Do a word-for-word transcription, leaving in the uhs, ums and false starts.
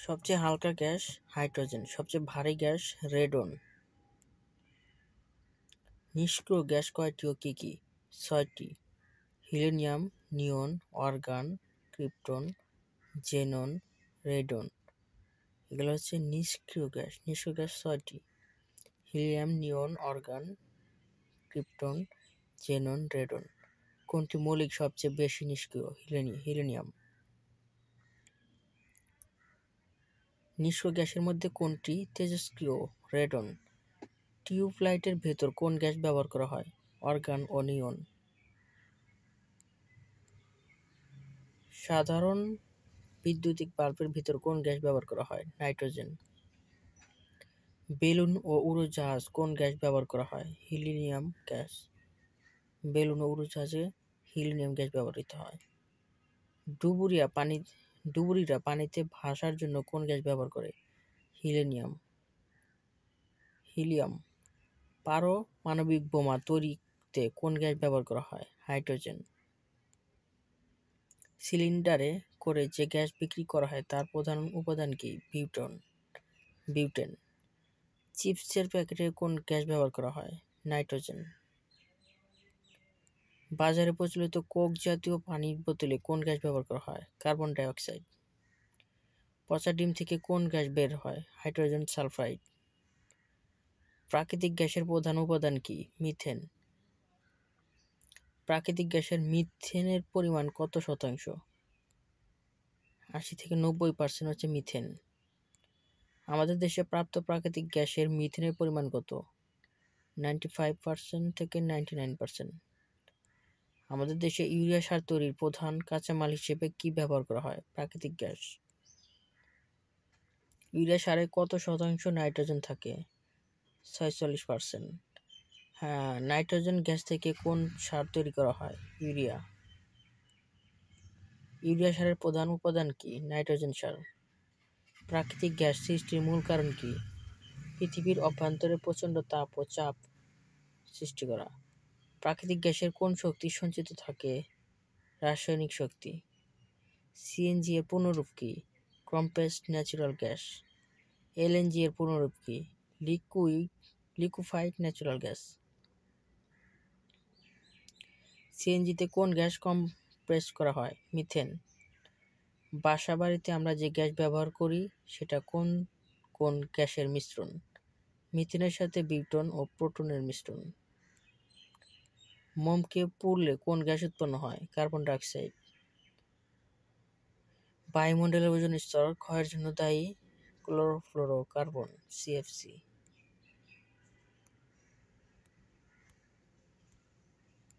সবচেয়ে হালকা gas hydrogen, সবচেয়ে ভারী গ্যাস রেডন। নিষ্ক্রিয় গ্যাস কয়টি ও কি কি? ছয়টি। Helium, neon, argon, krypton, xenon, radon. এগুলো হচ্ছে নিষ্ক্রিয় গ্যাস। নিষ্ক্রিয় গ্যাস ছয়টি। Helium, neon, argon, krypton, xenon, radon. কোনটি মৌলিক সবচেয়ে বেশি নিষ্ক্রিয়? হিলিয়াম। নিষ্ক্রিয় গ্যাসের মধ্যে কোনটি তেজস্ক্রিয়? রেডন। টিউবলাইটের ভেতর কোন গ্যাস ব্যবহার করা হয়? অর্গান ও নিয়ন। সাধারণ বৈদ্যুতিক বাল্বের ভিতর কোন গ্যাস ব্যবহার করা হয়? নাইট্রোজেন। বেলুন ও উড়োজাহাজ কোন গ্যাস ব্যবহার করা হয়? Helium gas. বেলুন ও উড়োজাহাজে হিলিয়াম গ্যাস ব্যবহৃত হয়। ডুবুরিয়া পানি ডুবুরিরা পানিতে ভাসার জন্য কোন গ্যাস ব্যবহার করে? হিলিয়াম। হিলিয়াম। পারমাণবিক বোমা তৈরিতে কোন গ্যাস ব্যবহার করা হয়? হাইড্রোজেন। সিলিন্ডারে করে যে গ্যাস বিক্রি করা হয় তার প্রধান উপাদান কি? Butane butane. চিপসের প্যাকেটে কোন গ্যাস ব্যবহার করা হয়? নাইট্রোজেন। বাজারে প্রচলিত কোক জাতীয় পানির বোতলে কোন গ্যাস ব্যবহার করা হয়? Carbon dioxide. পচা ডিম থেকে কোন গ্যাস বের হয়? Hydrogen sulphide. প্রাকৃতিক গ্যাসের প্রধান উপাদান কি? মিথেন। প্রাকৃতিক গ্যাসের মিথেনের পরিমাণ কত শতাংশ? আশি থেকে নব্বই পার্সেন্ট হচ্ছে মিথেন। আমাদের দেশে প্রাপ্ত প্রাকৃতিক গ্যাসের মিথেনের পরিমাণ কত? নাইনটি ফাইভ পার্সেন্ট থেকে নাইনটি নাইন পার্সেন্ট। আমাদের দেশে ইউরিয়া সার তৈরির প্রধান কাঁচামাল হিসেবে কি ব্যবহার করা হয়? প্রাকৃতিক গ্যাস। ইউরিয়া সারে কত শতাংশ নাইট্রোজেন থাকে? ছয়চল্লিশ পার্সেন্ট। হ্যাঁ, নাইট্রোজেন গ্যাস থেকে কোন সার তৈরি করা হয়? ইউরিয়া। ইউরিয়া সারের প্রধান উপাদান কি? নাইট্রোজেন সার। প্রাকৃতিক গ্যাস সৃষ্টির মূল কারণ কি? পৃথিবীর অভ্যন্তরে প্রচণ্ড তাপ ও চাপ সৃষ্টি করা। প্রাকৃতিক গ্যাসের কোন শক্তি সঞ্চিত থাকে? রাসায়নিক শক্তি। সিএনজি এর পূর্ণরূপ কি? Compressed natural gas. এলএনজি এর পূর্ণরূপ কি? Liquid liquefied natural gas. সিএনজিতে কোন গ্যাস কম্প্রেস করা হয়? মিথেন। বাসা বাড়িতে আমরা যে গ্যাস ব্যবহার করি সেটা কোন কোন গ্যাসের মিশ্রণ? মিথেনের সাথে বিউটন ও প্রোটনের মিশ্রণ। মোমকে পুড়লে কোন গ্যাস উৎপন্ন হয়? Carbon dioxide. বায়ুমণ্ডলের ওজোন স্তর ক্ষয়ের জন্য দায়ী ক্লোরোফ্লোরোকার্বন, সিএফসি।